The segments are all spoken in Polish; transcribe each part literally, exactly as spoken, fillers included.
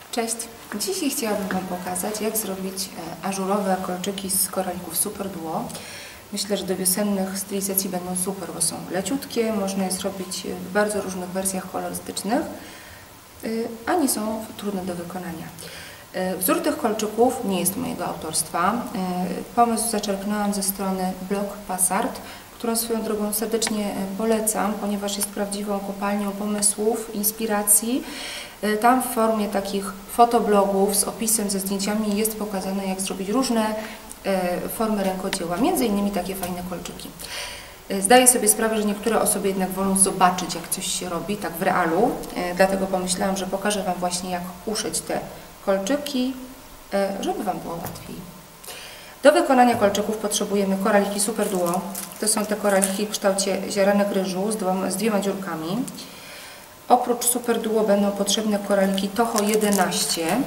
Cześć! Dzisiaj chciałabym Wam pokazać, jak zrobić ażurowe kolczyki z koralików Super Duo. Myślę, że do wiosennych stylizacji będą super, bo są leciutkie, można je zrobić w bardzo różnych wersjach kolorystycznych, a nie są trudne do wykonania. Wzór tych kolczyków nie jest mojego autorstwa. Pomysł zaczerpnęłam ze strony Blog Passart, którą swoją drogą serdecznie polecam, ponieważ jest prawdziwą kopalnią pomysłów, inspiracji. Tam w formie takich fotoblogów z opisem, ze zdjęciami jest pokazane, jak zrobić różne formy rękodzieła, między innymi takie fajne kolczyki. Zdaję sobie sprawę, że niektóre osoby jednak wolą zobaczyć, jak coś się robi, tak w realu, dlatego pomyślałam, że pokażę Wam właśnie, jak uszyć te kolczyki, żeby Wam było łatwiej. Do wykonania kolczyków potrzebujemy koraliki Super Duo. To są te koraliki w kształcie ziarenek ryżu z dwiema, z dwiema dziurkami. Oprócz Super Duo będą potrzebne koraliki Toho jedenaście.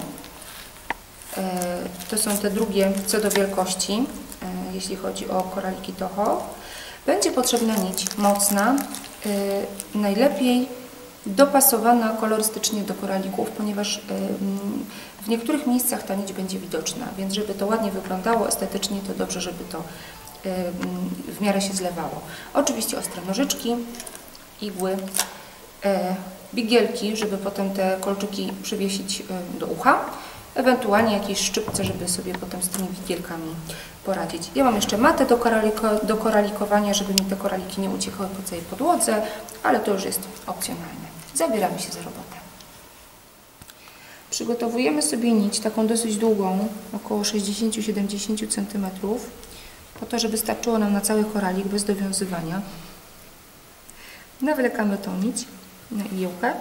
To są te drugie co do wielkości, jeśli chodzi o koraliki Toho. Będzie potrzebna nić mocna, najlepiej dopasowana kolorystycznie do koralików, ponieważ w niektórych miejscach ta nić będzie widoczna, więc żeby to ładnie wyglądało estetycznie, to dobrze, żeby to w miarę się zlewało. Oczywiście ostre nożyczki, igły, bigielki, żeby potem te kolczyki przywiesić do ucha, ewentualnie jakieś szczypce, żeby sobie potem z tymi bigielkami poradzić. Ja mam jeszcze matę do, koraliko, do koralikowania, żeby mi te koraliki nie uciekały po całej podłodze, ale to już jest opcjonalne. Zabieramy się za robotę. Przygotowujemy sobie nić, taką dosyć długą, około sześćdziesiąt do siedemdziesięciu centymetrów, po to, żeby starczyło nam na cały koralik bez dowiązywania. Nawlekamy tą nić na igiełkę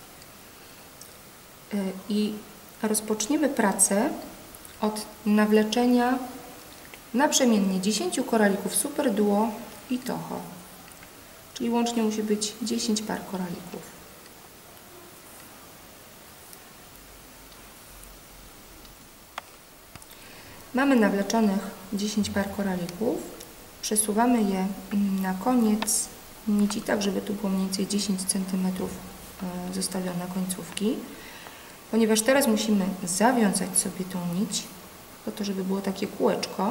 i rozpoczniemy pracę od nawleczenia naprzemiennie dziesięciu koralików Super Duo i Toho, czyli łącznie musi być dziesięć par koralików. Mamy nawleczonych dziesięć par koralików, przesuwamy je na koniec nici, tak żeby tu było mniej więcej dziesięć centymetrów zostawione końcówki, ponieważ teraz musimy zawiązać sobie tą nić, po to, żeby było takie kółeczko,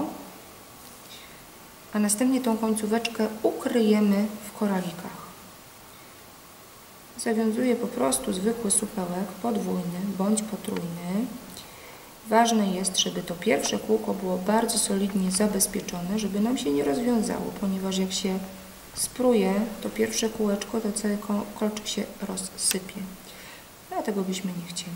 a następnie tą końcóweczkę ukryjemy w koralikach. Zawiązuję po prostu zwykły supełek podwójny bądź potrójny. Ważne jest, żeby to pierwsze kółko było bardzo solidnie zabezpieczone, żeby nam się nie rozwiązało, ponieważ jak się spruje to pierwsze kółeczko, to cały kolczyk się rozsypie. Dlatego byśmy nie chcieli.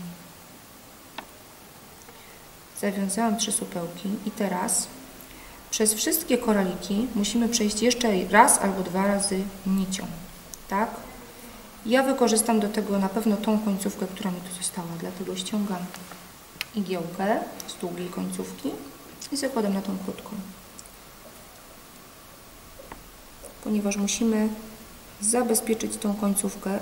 Zawiązałam trzy supełki i teraz przez wszystkie koraliki musimy przejść jeszcze raz albo dwa razy nicią. Tak? Ja wykorzystam do tego na pewno tą końcówkę, która mi tu została, dlatego ściągam igiełkę z długiej końcówki i zakładam na tą krótką. Ponieważ musimy zabezpieczyć tą końcówkę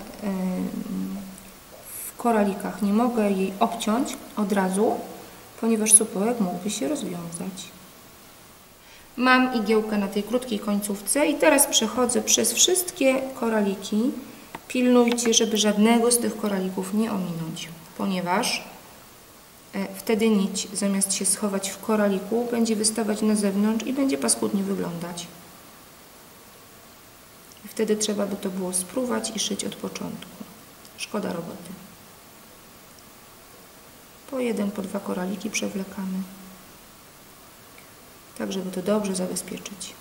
w koralikach. Nie mogę jej obciąć od razu, ponieważ supełek mógłby się rozwiązać. Mam igiełkę na tej krótkiej końcówce i teraz przechodzę przez wszystkie koraliki. Pilnujcie, żeby żadnego z tych koralików nie ominąć, ponieważ wtedy nić, zamiast się schować w koraliku, będzie wystawać na zewnątrz i będzie paskudnie wyglądać. I wtedy trzeba by to było sprówać i szyć od początku. Szkoda roboty. Po jeden, po dwa koraliki przewlekamy, tak żeby to dobrze zabezpieczyć.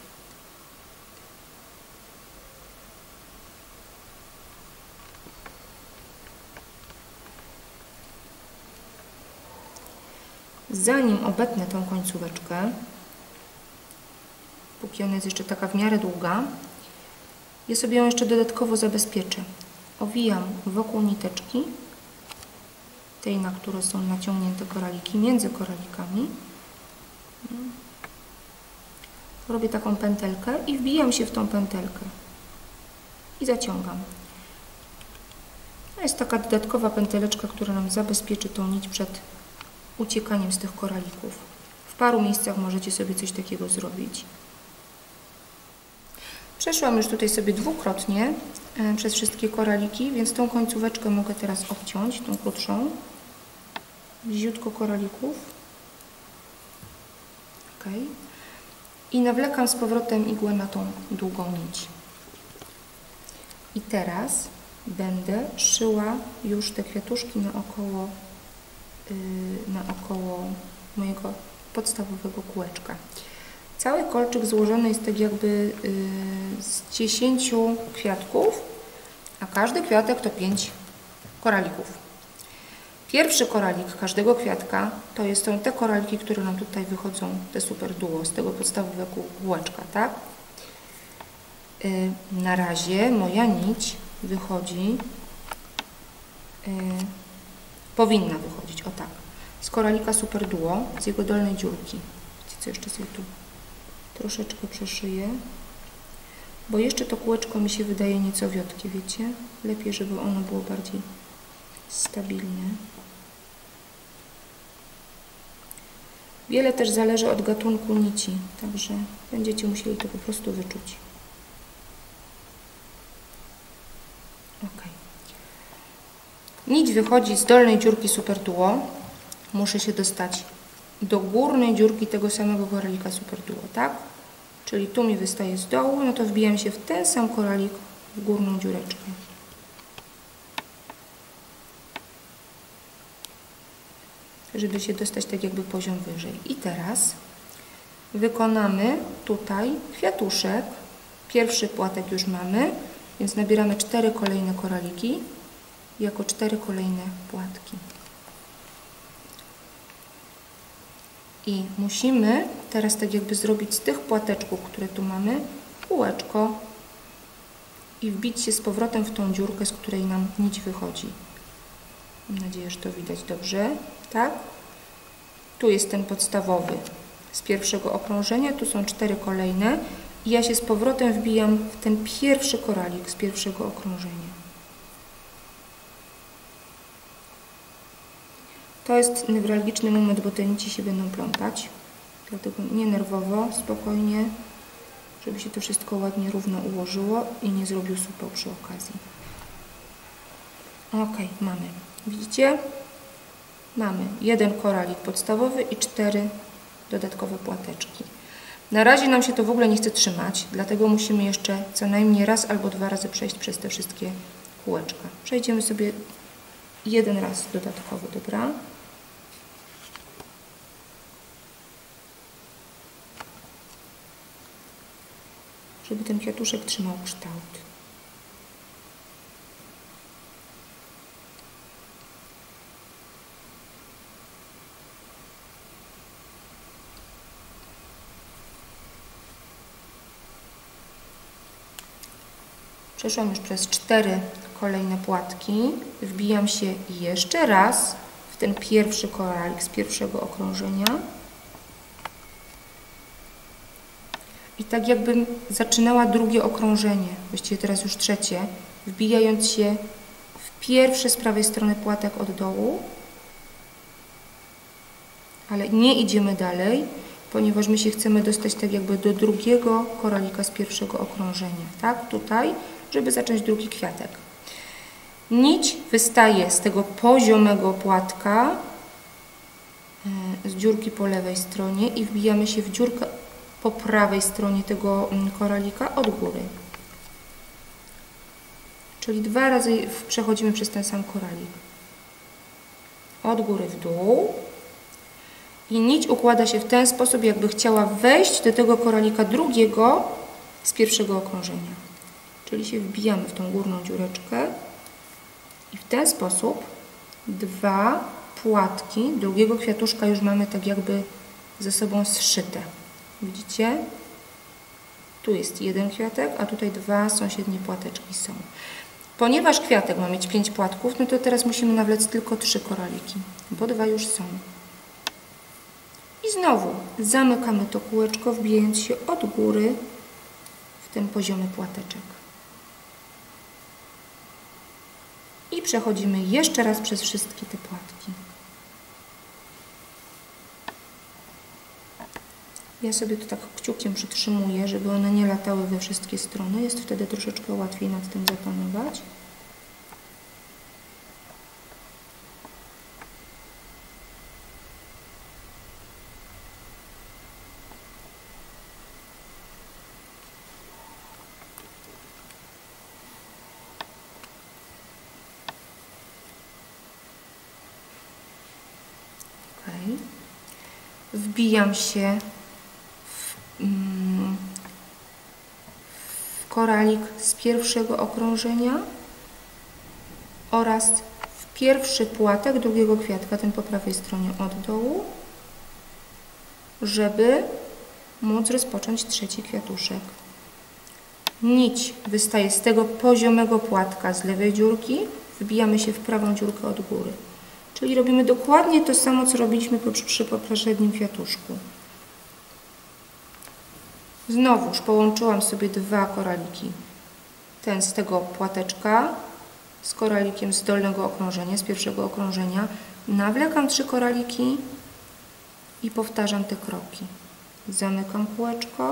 Zanim obetnę tą końcóweczkę, póki ona jest jeszcze taka w miarę długa, ja sobie ją jeszcze dodatkowo zabezpieczę. Owijam wokół niteczki, tej, na które są naciągnięte koraliki, między koralikami. Robię taką pętelkę i wbijam się w tą pętelkę i zaciągam. To jest taka dodatkowa pęteleczka, która nam zabezpieczy tą nić przed uciekaniem z tych koralików. W paru miejscach możecie sobie coś takiego zrobić. Przeszłam już tutaj sobie dwukrotnie przez wszystkie koraliki, więc tą końcóweczkę mogę teraz obciąć, tą krótszą. bliziutko koralików. Ok. I nawlekam z powrotem igłę na tą długą nić. I teraz będę szyła już te kwiatuszki naokoło, yy, naokoło mojego podstawowego kółeczka. Cały kolczyk złożony jest tak jakby yy, z dziesięciu kwiatków, a każdy kwiatek to pięć koralików. Pierwszy koralik każdego kwiatka to jest, są te koraliki, które nam tutaj wychodzą, te super duo z tego podstawowego kółeczka, tak? Yy, na razie moja nić wychodzi, yy, powinna wychodzić, o tak, z koralika super duo, z jego dolnej dziurki. Wiecie co, jeszcze sobie tu troszeczkę przeszyję, bo jeszcze to kółeczko mi się wydaje nieco wiotkie, wiecie? Lepiej, żeby ono było bardziej stabilne. Wiele też zależy od gatunku nici, także będziecie musieli to po prostu wyczuć. Ok. Nić wychodzi z dolnej dziurki super duo. Muszę się dostać do górnej dziurki tego samego koralika super duo, tak? Czyli tu mi wystaje z dołu, no to wbijam się w ten sam koralik w górną dziureczkę. Żeby się dostać tak jakby poziom wyżej. I teraz wykonamy tutaj kwiatuszek. Pierwszy płatek już mamy, więc nabieramy cztery kolejne koraliki jako cztery kolejne płatki. I musimy teraz tak jakby zrobić z tych płateczków, które tu mamy, kółeczko i wbić się z powrotem w tą dziurkę, z której nam nić wychodzi. Mam nadzieję, że to widać dobrze, tak? Tu jest ten podstawowy z pierwszego okrążenia, tu są cztery kolejne i ja się z powrotem wbijam w ten pierwszy koralik z pierwszego okrążenia. To jest newralgiczny moment, bo te nici się będą plątać, dlatego nie nerwowo, spokojnie, żeby się to wszystko ładnie, równo ułożyło i nie zrobił supeł przy okazji. Ok, mamy. Widzicie? Mamy jeden koralik podstawowy i cztery dodatkowe płateczki. Na razie nam się to w ogóle nie chce trzymać, dlatego musimy jeszcze co najmniej raz albo dwa razy przejść przez te wszystkie kółeczka. Przejdziemy sobie jeden raz dodatkowy, dobra? Żeby ten kwiatuszek trzymał kształt. Przeszłam już przez cztery kolejne płatki. Wbijam się jeszcze raz w ten pierwszy koralik z pierwszego okrążenia. I tak jakbym zaczynała drugie okrążenie, właściwie teraz już trzecie, wbijając się w pierwszy z prawej strony płatek od dołu, ale nie idziemy dalej, ponieważ my się chcemy dostać tak jakby do drugiego koralika z pierwszego okrążenia, tak? Tutaj, żeby zacząć drugi kwiatek. Nić wystaje z tego poziomego płatka, z dziurki po lewej stronie i wbijamy się w dziurkę po prawej stronie tego koralika od góry. Czyli dwa razy przechodzimy przez ten sam koralik. Od góry w dół. I nić układa się w ten sposób, jakby chciała wejść do tego koralika drugiego z pierwszego okrążenia. Czyli się wbijamy w tą górną dziureczkę i w ten sposób dwa płatki drugiego kwiatuszka już mamy tak jakby ze sobą zszyte. Widzicie? Tu jest jeden kwiatek, a tutaj dwa sąsiednie płateczki są. Ponieważ kwiatek ma mieć pięć płatków, no to teraz musimy nawlec tylko trzy koraliki, bo dwa już są. I znowu zamykamy to kółeczko, wbijając się od góry w ten poziomy płateczek. I przechodzimy jeszcze raz przez wszystkie te płatki. Ja sobie to tak kciukiem przytrzymuję, żeby one nie latały we wszystkie strony. Jest wtedy troszeczkę łatwiej nad tym zapanować. Okay. Wbijam się w, mm, w koralik z pierwszego okrążenia oraz w pierwszy płatek drugiego kwiatka, ten po prawej stronie od dołu, żeby móc rozpocząć trzeci kwiatuszek. Nić wystaje z tego poziomego płatka z lewej dziurki, wbijamy się w prawą dziurkę od góry. Czyli robimy dokładnie to samo, co robiliśmy przy poprzednim kwiatuszku. Znowuż połączyłam sobie dwa koraliki. Ten z tego płateczka z koralikiem z dolnego okrążenia, z pierwszego okrążenia. Nawlekam trzy koraliki i powtarzam te kroki. Zamykam kółeczko.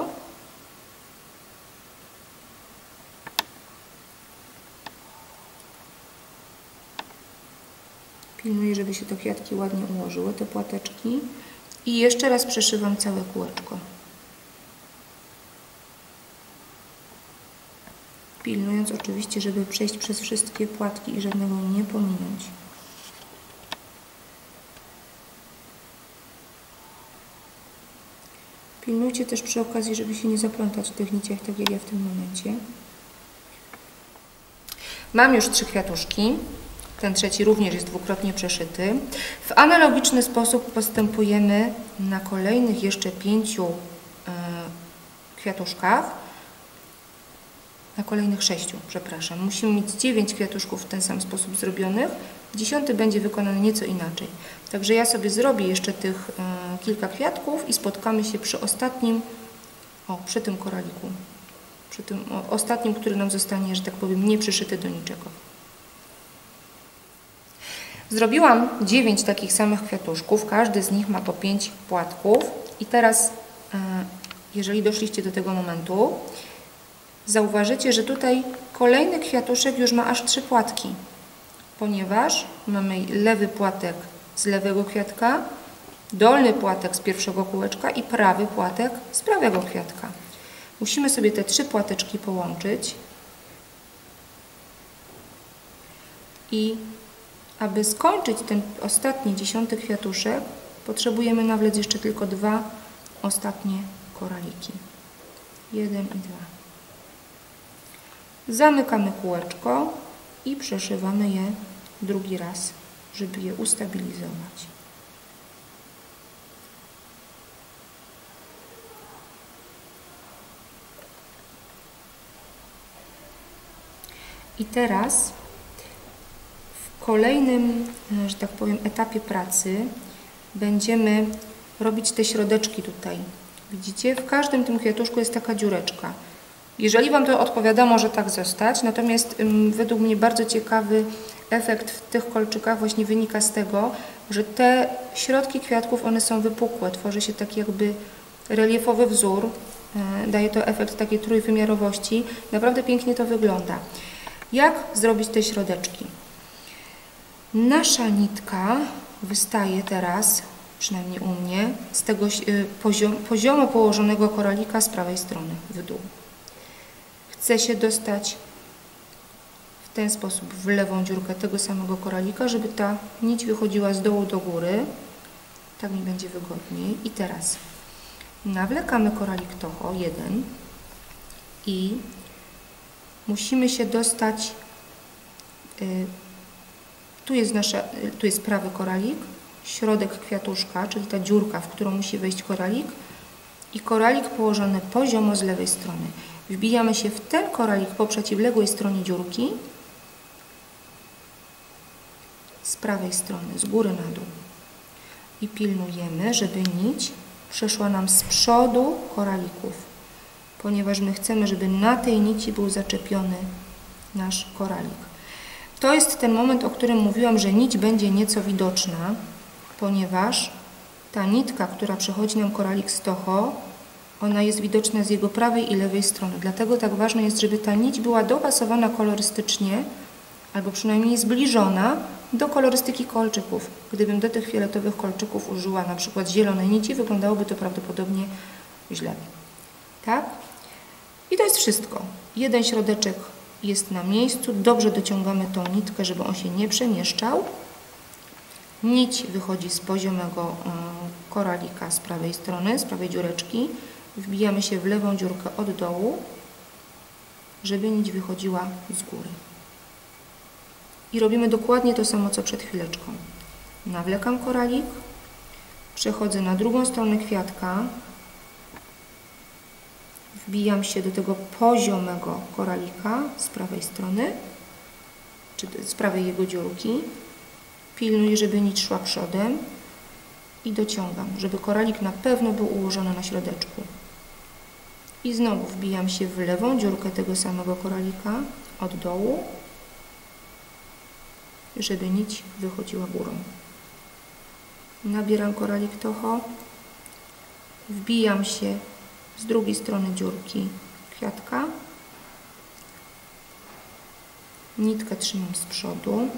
Pilnuję, żeby się te kwiatki ładnie ułożyły, te płateczki. I jeszcze raz przeszywam całe kółeczko. Pilnując oczywiście, żeby przejść przez wszystkie płatki i żadnego nie pominąć. Pilnujcie też przy okazji, żeby się nie zaplątać w tych niciach, tak jak ja w tym momencie. Mam już trzy kwiatuszki. Ten trzeci również jest dwukrotnie przeszyty. W analogiczny sposób postępujemy na kolejnych jeszcze pięciu y, kwiatuszkach. Na kolejnych sześciu, przepraszam. Musimy mieć dziewięć kwiatuszków w ten sam sposób zrobionych. Dziesiąty będzie wykonany nieco inaczej. Także ja sobie zrobię jeszcze tych y, kilka kwiatków i spotkamy się przy ostatnim, o, przy tym koraliku. Przy tym o, ostatnim, który nam zostanie, że tak powiem, nie przyszyty do niczego. Zrobiłam dziewięć takich samych kwiatuszków, każdy z nich ma po pięć płatków i teraz, jeżeli doszliście do tego momentu, zauważycie, że tutaj kolejny kwiatuszek już ma aż trzy płatki, ponieważ mamy lewy płatek z lewego kwiatka, dolny płatek z pierwszego kółeczka i prawy płatek z prawego kwiatka. Musimy sobie te trzy płateczki połączyć i aby skończyć ten ostatni, dziesiąty kwiatuszek, potrzebujemy nawlec jeszcze tylko dwa ostatnie koraliki. Jeden i dwa. Zamykamy kółeczko i przeszywamy je drugi raz, żeby je ustabilizować. I teraz w kolejnym, że tak powiem, etapie pracy będziemy robić te środeczki tutaj. Widzicie? W każdym tym kwiatuszku jest taka dziureczka. Jeżeli Wam to odpowiada, może tak zostać, natomiast ym, według mnie bardzo ciekawy efekt w tych kolczykach właśnie wynika z tego, że te środki kwiatków, one są wypukłe, tworzy się taki jakby reliefowy wzór, yy, daje to efekt takiej trójwymiarowości. Naprawdę pięknie to wygląda. Jak zrobić te środeczki? Nasza nitka wystaje teraz, przynajmniej u mnie, z tego poziom, poziomo położonego koralika z prawej strony w dół. Chcę się dostać w ten sposób w lewą dziurkę tego samego koralika, żeby ta nić wychodziła z dołu do góry. Tak mi będzie wygodniej. I teraz nawlekamy koralik toho, jeden, i musimy się dostać, y, tu jest, nasza, y, tu jest prawy koralik, środek kwiatuszka, czyli ta dziurka, w którą musi wejść koralik, i koralik położony poziomo z lewej strony. Wbijamy się w ten koralik po przeciwległej stronie dziurki z prawej strony, z góry na dół. I pilnujemy, żeby nić przeszła nam z przodu koralików, ponieważ my chcemy, żeby na tej nici był zaczepiony nasz koralik. To jest ten moment, o którym mówiłam, że nić będzie nieco widoczna, ponieważ ta nitka, która przechodzi nam koralik z toho, ona jest widoczna z jego prawej i lewej strony. Dlatego tak ważne jest, żeby ta nić była dopasowana kolorystycznie, albo przynajmniej zbliżona do kolorystyki kolczyków. Gdybym do tych fioletowych kolczyków użyła na przykład zielonej nici, wyglądałoby to prawdopodobnie źle. Tak? I to jest wszystko. Jeden środeczek jest na miejscu. Dobrze dociągamy tą nitkę, żeby on się nie przemieszczał. Nić wychodzi z poziomego koralika z prawej strony, z prawej dziureczki. Wbijamy się w lewą dziurkę od dołu, żeby nić wychodziła z góry. I robimy dokładnie to samo, co przed chwileczką. Nawlekam koralik, przechodzę na drugą stronę kwiatka, wbijam się do tego poziomego koralika z prawej strony, czy z prawej jego dziurki, pilnuję, żeby nić szła przodem i dociągam, żeby koralik na pewno był ułożony na środeczku. I znowu wbijam się w lewą dziurkę tego samego koralika od dołu, żeby nić wychodziła górą. Nabieram koralik toho, wbijam się z drugiej strony dziurki kwiatka, nitkę trzymam z przodu,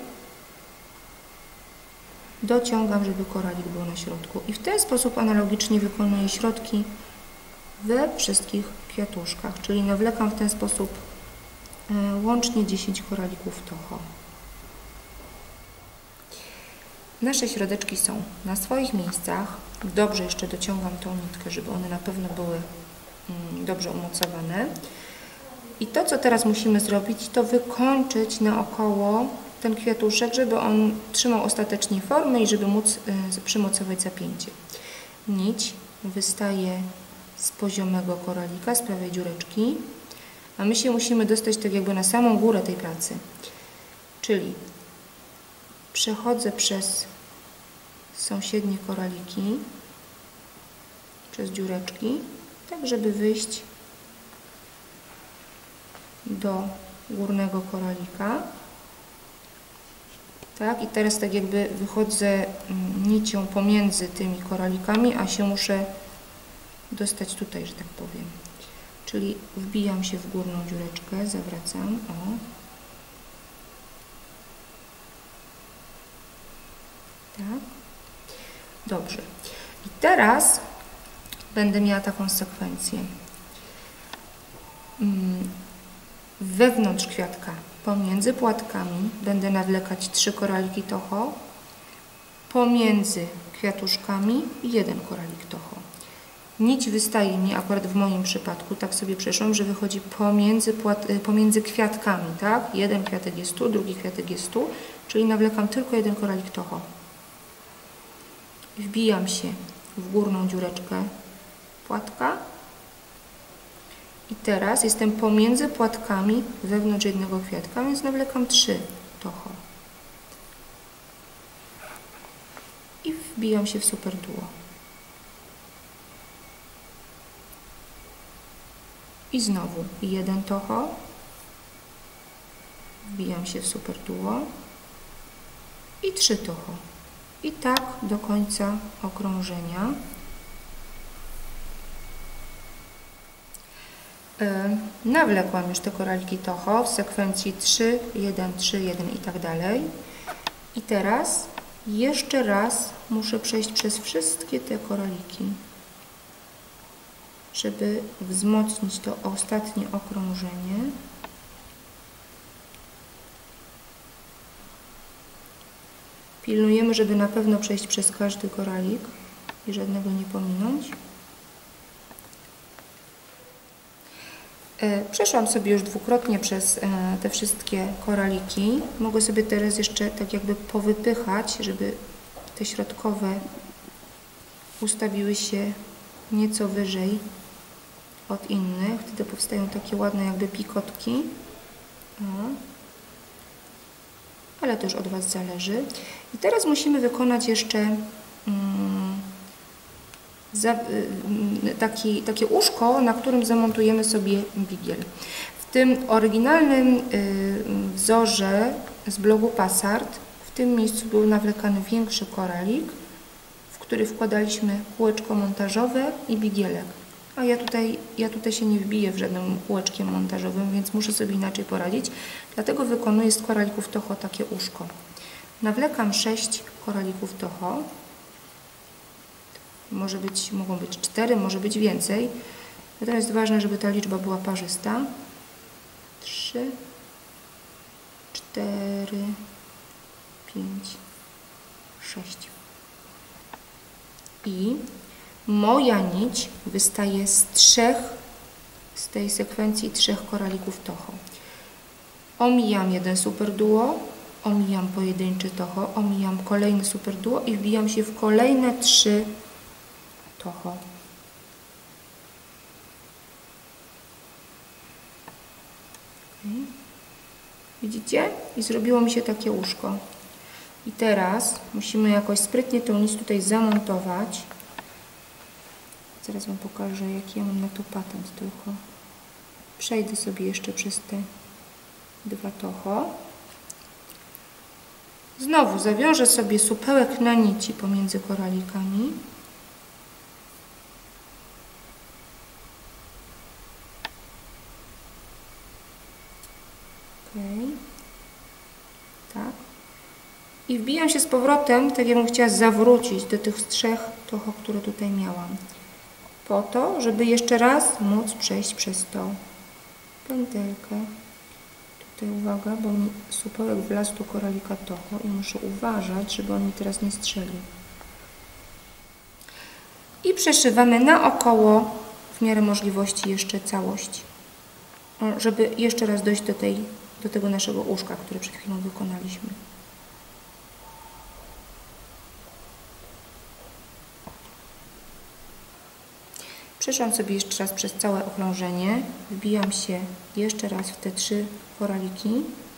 dociągam, żeby koralik był na środku i w ten sposób analogicznie wykonuję środki we wszystkich kwiatuszkach, czyli nawlekam w ten sposób łącznie dziesięć koralików toho. Nasze środeczki są na swoich miejscach. Dobrze jeszcze dociągam tą nitkę, żeby one na pewno były dobrze umocowane. I to, co teraz musimy zrobić, to wykończyć naokoło ten kwiatuszek, żeby on trzymał ostatecznie formę i żeby móc przymocować zapięcie. Nić wystaje z poziomego koralika, z prawej dziureczki, a my się musimy dostać tak jakby na samą górę tej pracy. Czyli przechodzę przez sąsiednie koraliki, przez dziureczki, tak żeby wyjść do górnego koralika. Tak, i teraz tak jakby wychodzę nicią pomiędzy tymi koralikami, a się muszę dostać tutaj, że tak powiem. Czyli wbijam się w górną dziureczkę, zawracam, o. Tak. Dobrze. I teraz będę miała taką sekwencję. Wewnątrz kwiatka, pomiędzy płatkami będę nawlekać trzy koraliki toho, pomiędzy kwiatuszkami jeden koralik toho. Nić wystaje mi, akurat w moim przypadku, tak sobie przeszłam, że wychodzi pomiędzy, płat, pomiędzy kwiatkami, tak? Jeden kwiatek jest tu, drugi kwiatek jest tu, czyli nawlekam tylko jeden koralik toho. Wbijam się w górną dziureczkę płatka i teraz jestem pomiędzy płatkami wewnątrz jednego kwiatka, więc nawlekam trzy toho. I wbijam się w super duo. I znowu jeden toho, wbijam się w super duo i trzy toho. I tak do końca okrążenia. Nawlekłam już te koraliki toho w sekwencji trzy, jeden, trzy, jeden i tak dalej. I teraz jeszcze raz muszę przejść przez wszystkie te koraliki, żeby wzmocnić to ostatnie okrążenie. Pilnujemy, żeby na pewno przejść przez każdy koralik i żadnego nie pominąć. Przeszłam sobie już dwukrotnie przez te wszystkie koraliki. Mogę sobie teraz jeszcze tak jakby powypychać, żeby te środkowe ustawiły się nieco wyżej od innych. Wtedy powstają takie ładne jakby pikotki. O. Ale to już od Was zależy. I teraz musimy wykonać jeszcze mm, za, y, taki, takie uszko, na którym zamontujemy sobie bigiel. W tym oryginalnym y, wzorze z blogu Passart w tym miejscu był nawlekany większy koralik, w który wkładaliśmy kółeczko montażowe i bigielek. A ja tutaj, ja tutaj się nie wbiję w żadnym kółeczkiem montażowym, więc muszę sobie inaczej poradzić. Dlatego wykonuję z koralików toho takie uszko. Nawlekam sześć koralików toho. Może być, mogą być cztery, może być więcej. Natomiast ważne, żeby ta liczba była parzysta. trzy, cztery, pięć, sześć. I moja nić wystaje z trzech, z tej sekwencji trzech koralików toho. Omijam jeden super duo, omijam pojedynczy toho, omijam kolejny super duo i wbijam się w kolejne trzy toho. Okay. Widzicie? I zrobiło mi się takie łóżko. I teraz musimy jakoś sprytnie tą nić tutaj zamontować. Zaraz Wam pokażę, jaki ja mam na to patent tylko. Przejdę sobie jeszcze przez te dwa toho. Znowu zawiążę sobie supełek na nici pomiędzy koralikami. Okay. Tak. I wbijam się z powrotem, tak jakbym chciała zawrócić do tych trzech toho, które tutaj miałam. Po to, żeby jeszcze raz móc przejść przez tą pętelkę. Tutaj uwaga, bo mi supełek wlazł do koralika toho i muszę uważać, żeby on mi teraz nie strzelił. I przeszywamy naokoło w miarę możliwości jeszcze całość, żeby jeszcze raz dojść do, tej, do tego naszego łóżka, które przed chwilą wykonaliśmy. Przeszłam sobie jeszcze raz przez całe okrążenie, wbijam się jeszcze raz w te trzy koraliki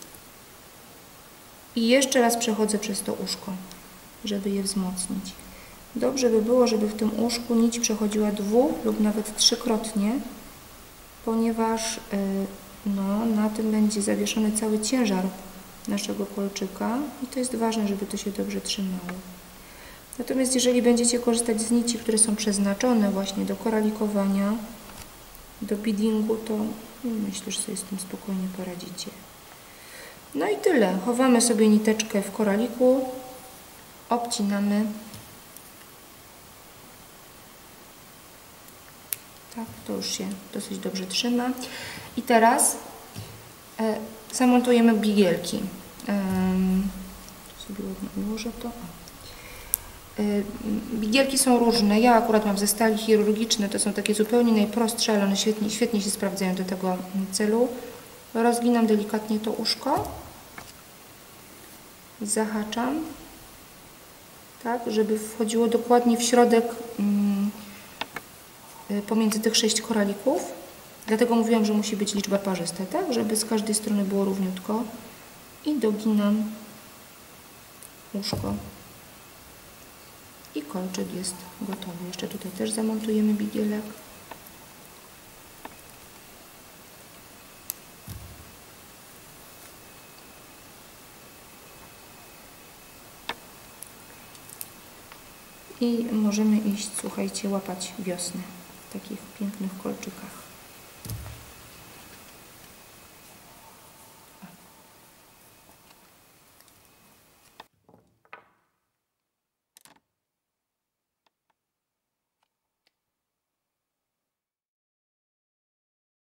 i jeszcze raz przechodzę przez to uszko, żeby je wzmocnić. Dobrze by było, żeby w tym uszku nić przechodziła dwu lub nawet trzykrotnie, ponieważ yy, no, na tym będzie zawieszony cały ciężar naszego kolczyka i to jest ważne, żeby to się dobrze trzymało. Natomiast jeżeli będziecie korzystać z nici, które są przeznaczone właśnie do koralikowania, do beadingu, to myślę, że sobie z tym spokojnie poradzicie. No i tyle. Chowamy sobie niteczkę w koraliku, obcinamy. Tak, to już się dosyć dobrze trzyma. I teraz e, zamontujemy bigielki. Um, sobie ładnie ułożę to. Bigielki są różne. Ja akurat mam ze stali chirurgiczne. To są takie zupełnie najprostsze, ale one świetnie, świetnie się sprawdzają do tego celu. Rozginam delikatnie to uszko. Zahaczam. Tak, żeby wchodziło dokładnie w środek mm, pomiędzy tych sześć koralików. Dlatego mówiłam, że musi być liczba parzysta, tak? Żeby z każdej strony było równiutko. I doginam uszko. I kolczyk jest gotowy. Jeszcze tutaj też zamontujemy bigielek. I możemy iść, słuchajcie, łapać wiosnę w takich pięknych kolczykach.